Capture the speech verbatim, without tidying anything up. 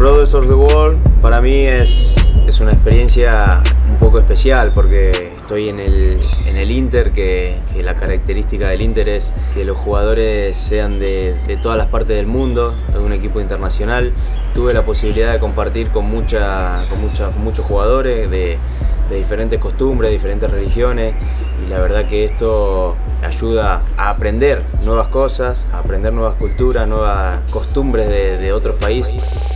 Brothers of the World para mí es, es una experiencia un poco especial porque estoy en el, en el Inter, que, que la característica del Inter es que los jugadores sean de, de todas las partes del mundo, es un equipo internacional. Tuve la posibilidad de compartir con, mucha, con, mucha, con muchos jugadores de, de diferentes costumbres, de diferentes religiones, y la verdad que esto ayuda a aprender nuevas cosas, a aprender nuevas culturas, nuevas costumbres de, de otros países.